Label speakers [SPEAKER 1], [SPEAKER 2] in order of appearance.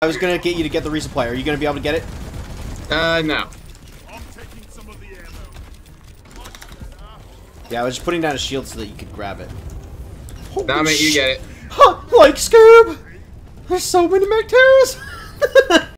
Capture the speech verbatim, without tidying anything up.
[SPEAKER 1] I was gonna get you to get the resupply. Are you gonna be able to get it?
[SPEAKER 2] Uh, no.
[SPEAKER 1] Yeah, I was just putting down a shield so that you could grab it. Holy
[SPEAKER 2] Nah, mate, you get it.
[SPEAKER 1] Huh, like Scoob! There's so many Macteras!